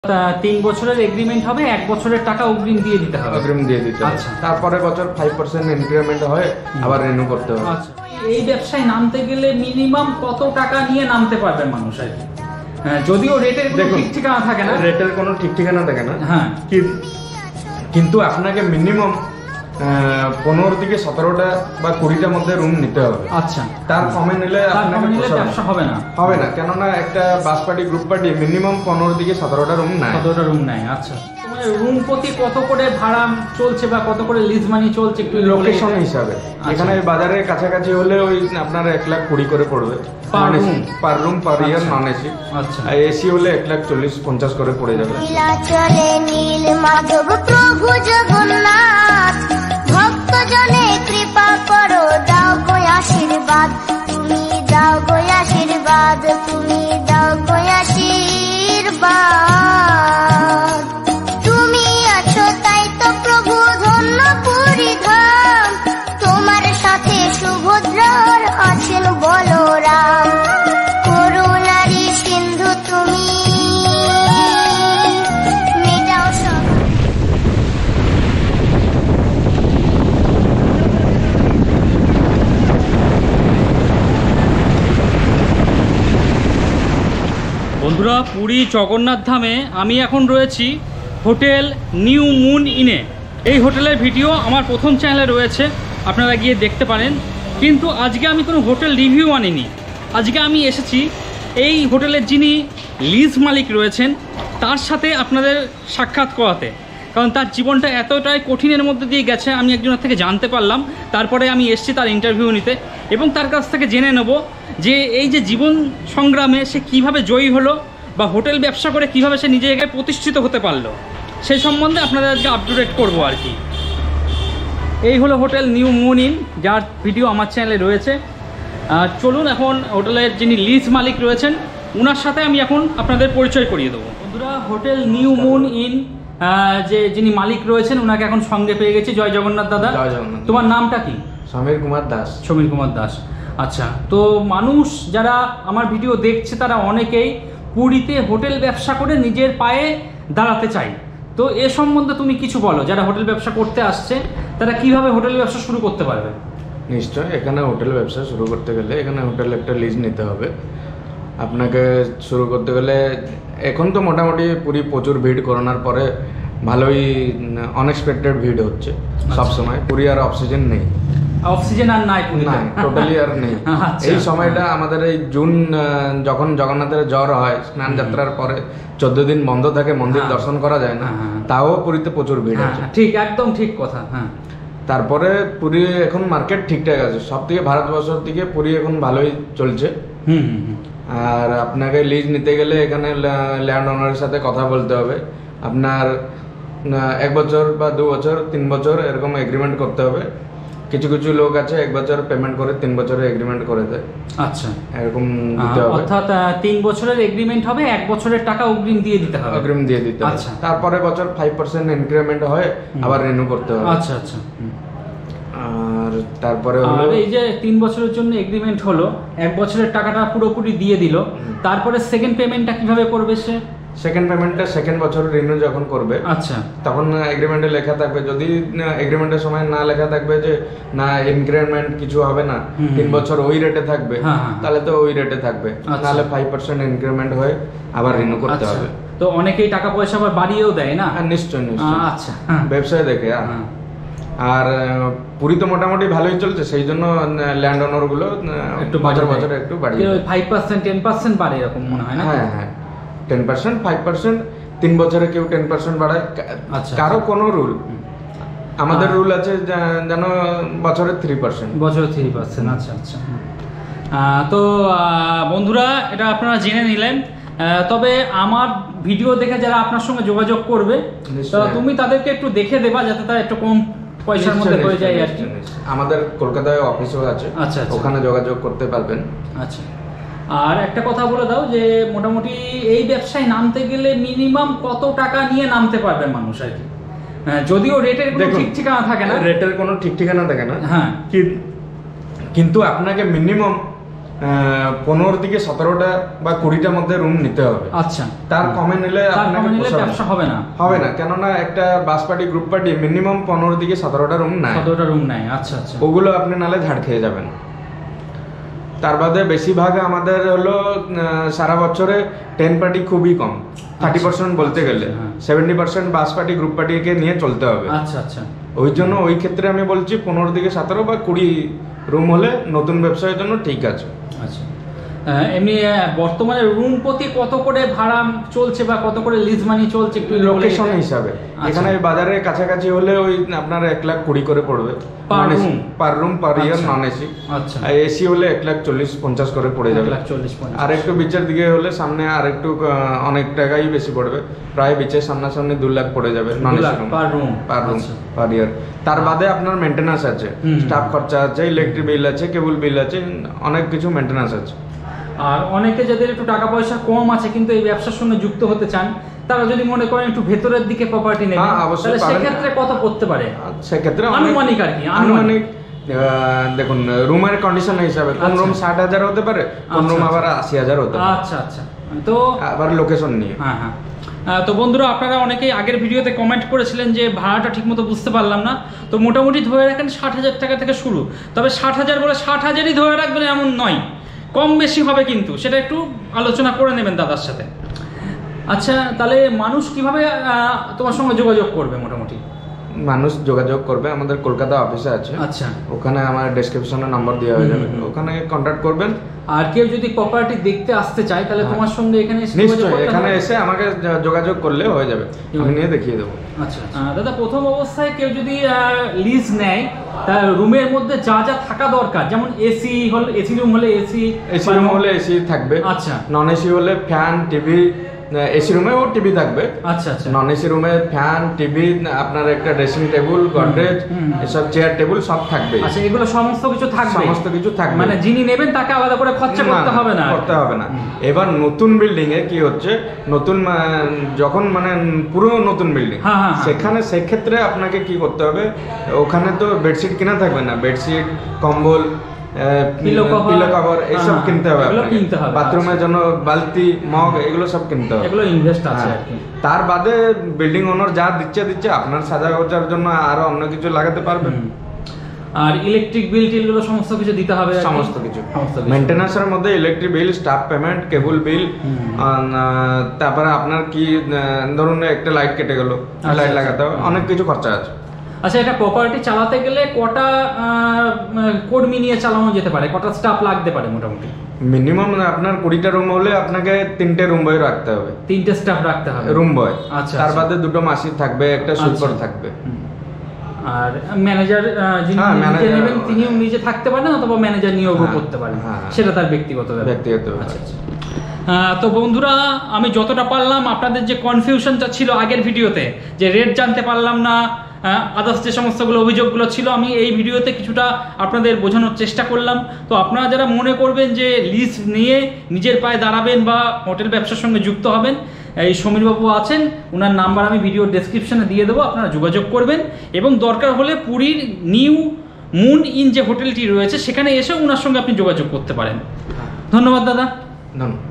3 বছরের এগ্রিমেন্ট হবে, 1 বছরের টাকা অগ্রিম দিয়ে দিতে হবে। অগ্রিম দিয়ে দিতে হবে। আচ্ছা, তারপরে বছর 5% ইনক্রিমেন্ট হয়, আবার রিনিউ করতে হবে। আচ্ছা, এই ব্যবসায় নামতে গেলে মিনিমাম কত টাকা নিয়ে নামতে পারবে মানুষ আর কি? যদিও রেটের কোনো ঠিক ঠিকানা থাকে না, রেটের কোনো ঠিক ঠিকানা থাকে না। হ্যাঁ, কিন্তু আপনাকে মিনিমাম 15 থেকে 17টা বা 20টার মধ্যে রুম নিতে হবে। আচ্ছা, তার কমে নিলে ব্যবসা হবে না, কেননা একটা bus party group party minimum 15 থেকে 17টা রুম নেয়। 17টা রুম নেয়। আচ্ছা, তোমার রুম প্রতি কত করে ভাড়া চলছে বা কত করে লিজ মানি চলছে একটু লোকেশন হিসাবে? এখানে বাজারের কাছাকাছি হলে ওই আপনার 1,20,000 করে পড়বে per room per year non AC. আচ্ছা, এসি হলে 1,40,50 করে পড়ে যাবে। চলে নীল মাধব প্রভু জগন্নাথ, ভক্ত জনে কৃপা করো, দাও গো আশীর্বাদ, তুমি দাও গো আশীর্বাদ, তুমি দাও গো আশীর্বাদ। তুমি আছো তাই তো প্রভু ধন্য পুরী ধাম, তোমার সাথে সুভদ্রার আছেন বলরাম, করুণারি সিন্ধু তুমি মেটাও সব। বন্ধুরা, পুরী জগন্নাথ ধামে আমি এখন রয়েছি হোটেল নিউ মুন ইনে। এই হোটেলের ভিডিও আমার প্রথম চ্যানেলে রয়েছে, আপনারা গিয়ে দেখতে পারেন। কিন্তু আজকে আমি কোনো হোটেল রিভিউ আনিনি, আজকে আমি এসেছি এই হোটেলের যিনি লিজ মালিক রয়েছেন তার সাথে আপনাদের সাক্ষাৎ করাতে। কারণ তার জীবনটা এতটাই কঠিনের মধ্যে দিয়ে গেছে, আমি একজনের থেকে জানতে পারলাম, তারপরে আমি এসেছি তার ইন্টারভিউ নিতে এবং তার কাছ থেকে জেনে নেব যে এই যে জীবন সংগ্রামে সে কিভাবে জয়ী হলো বা হোটেল ব্যবসা করে কিভাবে সে নিজেকে প্রতিষ্ঠিত হতে পারলো, সেই সম্বন্ধে আপনাদের আজকে আপডেট করবো আর কি। এই হলো হোটেল নিউ মুন ইন, যার ভিডিও আমার চ্যানেলে রয়েছে। চলুন এখন হোটেলের যিনি লিজ মালিক রয়েছেন ওনার সাথে আমি এখন আপনাদের পরিচয় করিয়ে দেবো। বন্ধুরা, হোটেল নিউ মুন ইন যিনি মালিক রয়েছেন ওনাকে এখন সঙ্গে পেয়ে গেছি। জয় জগন্নাথ দাদা। জয় জগন্নাথ। তোমার নামটা কি? সমীর কুমার দাস। সমীর কুমার দাস। আচ্ছা, তো মানুষ যারা আমার ভিডিও দেখছে তারা অনেকেই পুরীতে হোটেল ব্যবসা করে নিজের পায়ে দাঁড়াতে চায়, তো এ সম্বন্ধে তুমি কিছু বলো। যারা হোটেল ব্যবসা করতে আসছে তারা কিভাবে হোটেল ব্যবসা শুরু করতে পারবে? নিশ্চয়, এখানে হোটেল ব্যবসা শুরু করতে গেলে এখানে হোটেল একটা লিজ নিতে হবে। আপনাকে শুরু করতে গেলে এখন তো মোটামুটি পুরী প্রচুর ভিড়, করোনার পরে ভালোই আনএক্সপেক্টেড ভিড় হচ্ছে সবসময়। পুরী আর অক্সিজেন নেই, অক্সিজেন আর নাই পুরীতে, টোটালি আর নেই। এই সময়টা আমাদের এই জুন, যখন জগন্নাথের জ্বর হয়, স্নান যাত্রার পরে 14 দিন বন্ধ থাকে, মন্দির দর্শন করা যায় না, তাও পুরীতে প্রচুর ভিড় হচ্ছে। ঠিক, একদম ঠিক কথা। হ্যাঁ, তারপরে পুরী এখন মার্কেট ঠিকঠাক আছে, সব থেকে ভারতবর্ষের দিকে পুরী এখন ভালোই চলছে। আর আপনাকে লিজ নিতে গেলে এখানে ল্যান্ড ওনারের সাথে কথা বলতে হবে। আপনার 1 বছর বা 2 বছর 3 বছর এরকম এগ্রিমেন্ট করতে হবে। কিছু কিছু লোক আছে 1 বছর পেমেন্ট করে 3 বছরের এগ্রিমেন্ট করে দেয়। আচ্ছা, এরকম দিতে হবে। অর্থাৎ 3 বছরের এগ্রিমেন্ট হবে, 1 বছরের টাকা অগ্রিম দিয়ে দিতে হবে। অগ্রিম দিয়ে দিতে হবে। আচ্ছা, তারপরে বছর 5% ইনক্রিমেন্ট হয়, আবার রিনিউ করতে হবে। আচ্ছা আচ্ছা। আর তারপরে এই যে 3 বছরের জন্য এগ্রিমেন্ট হলো, 1 বছরের টাকাটা পুরোপুরি দিয়ে দিল, তারপরে সেকেন্ড পেমেন্টটা কিভাবে করবে সে? সেকেন্ড পেমেন্টটা সেকেন্ড বছর রিনিউ যখন করবে, আচ্ছা, তখন এগ্রিমেন্টে লেখা থাকবে। যদি এগ্রিমেন্টের সময় না লেখা থাকবে যে না ইনক্রিমেন্ট কিছু হবে না, 3 বছর ওই রেটে থাকবে, তাহলে তো ওই রেটে থাকবে। নাহলে 5% ইনক্রিমেন্ট হয়ে আবার রিনিউ করতে হবে। তো অনেকেই টাকা পয়সা আবার বাড়িয়েও দেয় না? নিশ্চয় নিশ্চয়। আচ্ছা, ব্যবসায় দেখে। আর পুরী তো মোটামুটি ভালোই চলছে, সেই জন্য ল্যান্ড ওনার গুলো একটু বছর বছর একটু বাড়িয়ে 5% 10% বাড়ে এরকম মনে হয় না? হ্যাঁ হ্যাঁ, 10% 5%, 3 বছরে কেউ 10% বাড়ায়। কারো কোনো রুল, আমাদের রুল আছে যেন বছরে 3%। বছরে 3%। আচ্ছা আচ্ছা। তো বন্ধুরা, এটা আপনারা জেনে নিলেন। তবে আমার ভিডিও দেখে যারা আপনার সঙ্গে যোগাযোগ করবে, তুমি তাদেরকে একটু দেখে দেবা যাতে তারা একটু কম পয়সার মধ্যে হয়ে যায় আর কি। আমাদের কলকাতায় অফিসও আছে, ওখানে যোগাযোগ করতে পারবেন। আচ্ছা, আর একটা কথা বলে দাও যে মোটামুটি এই ব্যবসায় নামতে গেলে মিনিমাম কত টাকা নিয়ে নামতে পারবে মানুষ আর কি? যদিও রেটের কোনো ঠিক ঠিকানা থাকে না, রেটের কোনো ঠিক ঠিকানা থাকে না। হ্যাঁ, কিন্তু আপনাকে মিনিমাম 15 থেকে 17টা বা 20টার মধ্যে রুম নিতে হবে। আচ্ছা, তার কমে নিলে ব্যবসা হবে না, কেননা একটা bus party group party minimum 15 থেকে 17টা রুম নেয়। 17টা রুম নেয়। আচ্ছা আচ্ছা, ওগুলো আপনি নালে ঝাড় খেয়ে যাবেন। তার বাদে বেশিরভাগ আমাদের হলো সারা বছরে 10 পার্টি খুবই কম, 30% বলতে গেলে 70% বাস পার্টি গ্রুপ পার্টিকে নিয়ে চলতে হবে। আচ্ছা আচ্ছা, ওই জন্য ওই ক্ষেত্রে আমি বলছি 15 থেকে 17 বা 20 রুম হলে নতুন ব্যবসায়ের জন্য ঠিক আছে। আচ্ছা, এমনি বর্তমানে রুম প্রতি কত করে ভাড়া চলছে বা কত করে লিজ মানি চলছে একটু লোকেশন হিসাবে? এখানে বাজারের কাছাকাছি হলে ওই আপনার 1,20,000 করে পড়বে per room per year, non AC. আচ্ছা, এসি হলে 1,40,50 করে পড়ে যাবে। 1,40,50। আর একটু বিচের দিকে হলে সামনে আর একটু অনেক টাকাই বেশি পড়বে, প্রায় বিচের সামনাসামনি 2 লাখ পড়ে যাবে non AC room per room per year. তার বাদে আপনার মেনটেন্যান্স আছে, স্টাফ খরচা আছে, ইলেকট্রিক বিল আছে, কেবল বিল আছে, অনেক কিছু মেনটেন্যান্স আছে। আর অনেকে যাদের একটু টাকা পয়সা কম আছে কিন্তু এই ব্যবসার সঙ্গে যুক্ত হতে চান, তারা যদি মনে করেন একটু ভেতরের দিকে প্রপার্টি নেবেন, তাহলে সেক্ষেত্রে কত পড়তে পারে? সেক্ষেত্রে আনুমানিক আর কি, আনুমানিক দেখুন রুমের কন্ডিশন হিসাবে কোন রুম 60,000 হতে পারে, কোন রুম আবার 80,000 হতে পারে। আচ্ছা আচ্ছা, তো আবার লোকেশন নিয়ে। হ্যাঁ হ্যাঁ। তো বন্ধুরা, আপনারা অনেকেই আগের ভিডিওতে কমেন্ট করেছিলেন যে ভাড়াটা ঠিকমতো বুঝতে পারলাম না, তো মোটামুটি ধরে রাখেন 60,000 টাকা থেকে শুরু। তবে 60,000 বলে 60,000ই ধরে রাখবেন এমন নয়, কম বেশি হবে, কিন্তু সেটা একটু আলোচনা করে নেবেন দাদার সাথে। আচ্ছা, তাহলে মানুষ কিভাবে তোমার সঙ্গে যোগাযোগ করবে? মোটামুটি মানুষ যোগাযোগ করবে আমাদের কলকাতা অফিসে আছে। আচ্ছা, ওখানে আমার ডেসক্রিপশনে নাম্বার দেওয়া হয়ে যাবে, ওখানে কন্ট্যাক্ট করবেন। আর কেউ যদি প্রপার্টি দেখতে আসতে চায় তাহলে তোমার সঙ্গে এখানে নিশ্চয়ই এখানে এসে আমাকে যোগাযোগ করলে হয়ে যাবে, আমি নিয়ে দেখিয়ে দেবো। আচ্ছা দাদা, প্রথম অবস্থায় কেউ যদি লিজ নেয় তার রুমের মধ্যে যা যা থাকা দরকার, যেমন এসি হলে এসি রুম হলে এসি রুম হলে এসি থাকবে। আচ্ছা, নন এসি হলে ফ্যান, টিভি, এসি রুমেও টিভি থাকবে। আচ্ছা আচ্ছা, নন এসি রুমে ফ্যান, টিভি, আপনার একটা ড্রেসিং টেবিল, গডরেজ, এসব চেয়ার টেবিল সব থাকবে। আচ্ছা, এগুলো সমস্ত কিছু থাকবে? সমস্ত কিছু থাকবে, মানে যিনি নেবেন তাকে আলাদা করে খরচা করতে হবে না? করতে হবে না। এবার নতুন বিল্ডিং এ কি হচ্ছে, নতুন যখন মানে পুরো নতুন বিল্ডিং, সেখানে সেক্ষেত্রে আপনাকে কি করতে হবে, ওখানে তো বেডশিট কেনা থাকবে না, বেডশিট, কম্বল, পিলো কভার এইসব কিনতে হবে, বাথরুমের জন্য বালতি, মগ, এগুলো সব কিনতে হবে, এগুলো ইনভেস্ট আছে আর কি। তার বাদে বিল্ডিং ওনার যা দিচ্ছে আপনার সাজার জন্য আরো অন্য কিছু লাগাতে পারবেন। আর ইলেকট্রিক বিল টিলগুলো সমস্ত কিছু দিতে হবে, সমস্ত কিছু মেইনটেনেন্সের মধ্যে electric bill, staff payment, cable bill, তারপরে আপনার কি ধরুন একটা লাইট কেটে গেল, লাইট লাগাতে হবে, অনেক কিছু খরচা আছে। আচ্ছা, এটা প্রপার্টি চালাতে গেলে কটা কর্মী নিয়ে চালানো যেতে পারে, কটা স্টাফ লাগতে পারে মোটামুটি? মিনিমাম আপনার 20টা রুম হলে আপনাকে 3টে রুম বয় রাখতে হবে, 3টে স্টাফ রাখতে হবে, রুম বয়। আচ্ছা, তার বাদে 2টো মাসি থাকবে, একটা সুইপার থাকবে। আর ম্যানেজার যিনি নেবেন তিনিও নিজে থাকতে পারেন অথবা ম্যানেজার নিয়োগও করতে পারেন, সেটা তার ব্যক্তিগত ব্যাপার। আচ্ছা, তো বন্ধুরা, আমি যতটা পারলাম আপনাদের যে কনফিউশনটা ছিল আগের ভিডিওতে, যে রেট জানতে পারলাম না, আদার্স যে সমস্তগুলো অভিযোগগুলো ছিল, আমি এই ভিডিওতে কিছুটা আপনাদের বোঝানোর চেষ্টা করলাম। তো আপনারা যারা মনে করবেন যে লিজ নিয়ে নিজের পায়ে দাঁড়াবেন বা হোটেল ব্যবসার সঙ্গে যুক্ত হবেন, এই সমীরবাবু আছেন, ওনার নাম্বার আমি ভিডিও ডেসক্রিপশনে দিয়ে দেবো, আপনারা যোগাযোগ করবেন। এবং দরকার হলে পুরীর নিউ মুন ইন যে হোটেলটি রয়েছে সেখানে এসে ওনার সঙ্গে আপনি যোগাযোগ করতে পারেন। ধন্যবাদ দাদা। ধন্যবাদ।